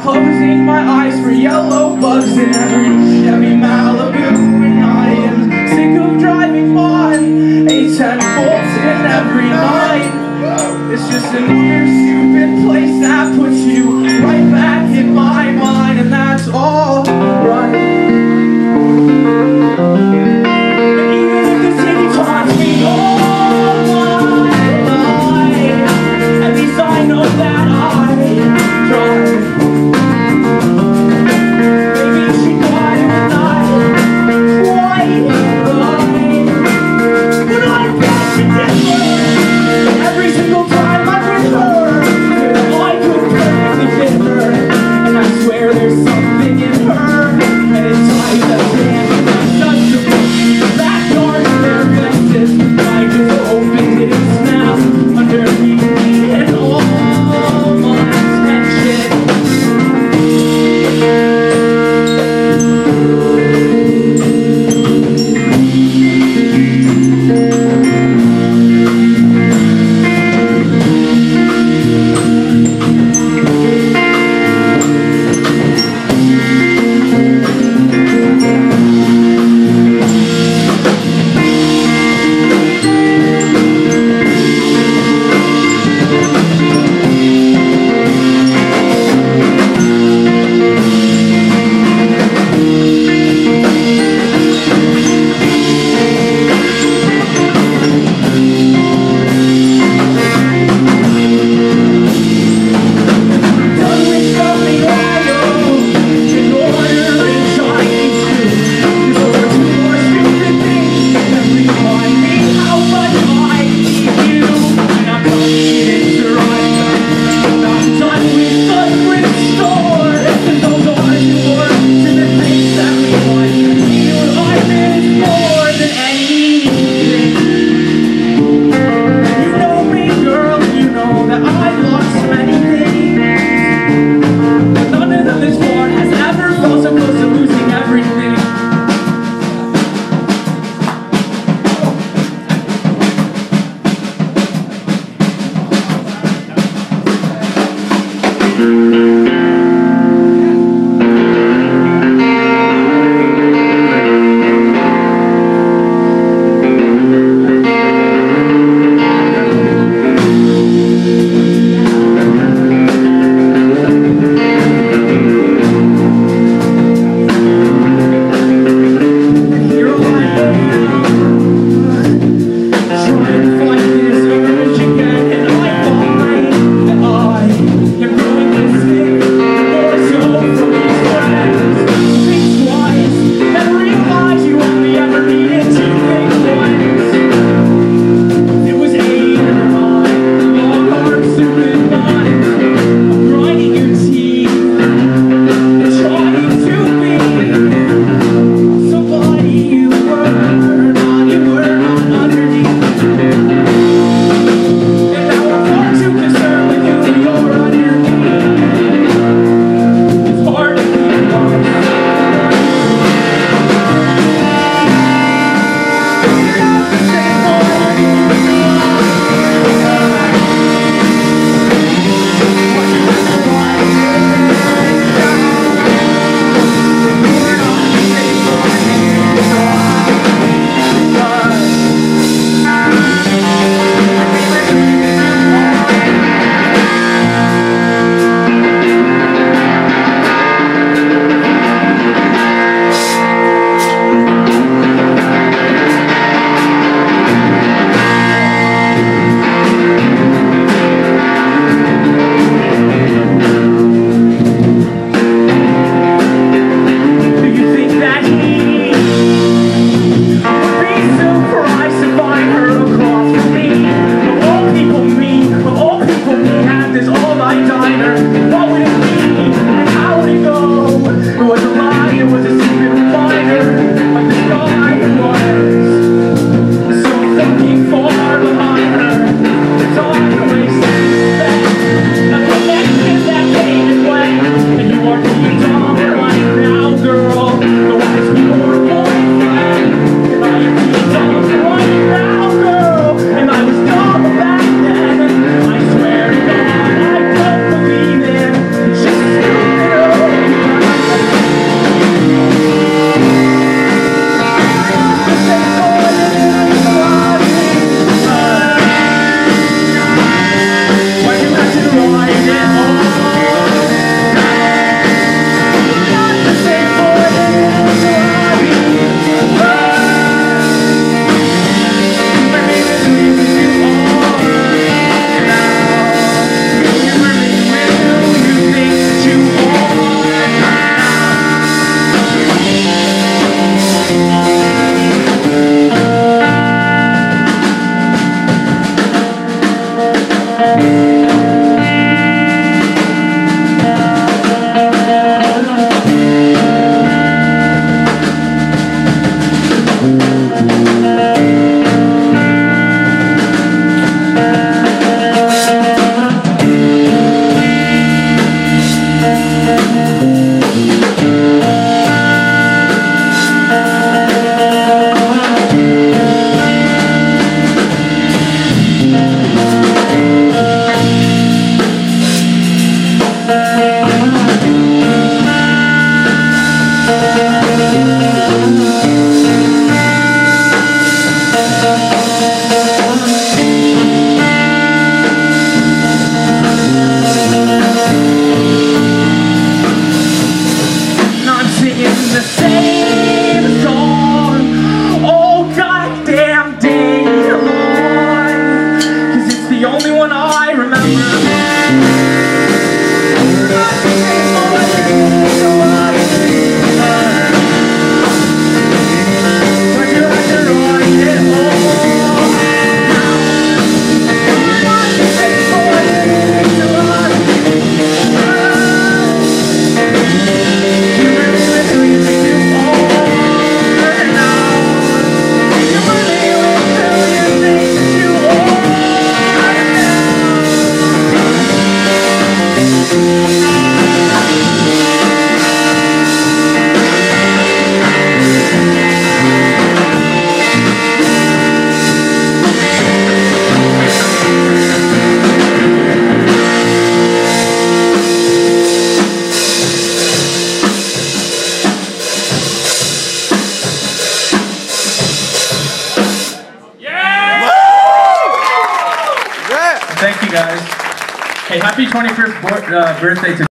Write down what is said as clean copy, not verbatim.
closing my eyes for yellow bugs in every Chevy Malibu, and I am sick of driving by a 10 volts in every night. It's just another stupid place that puts you right back in my mind, and that's all right. And even if the city taunts me all my life, at least I know that I tried. Maybe she got it not quite right, but I bet she did. Every single time I with her, I could perfectly fit her. Thank you guys. Hey, happy 21st birthday to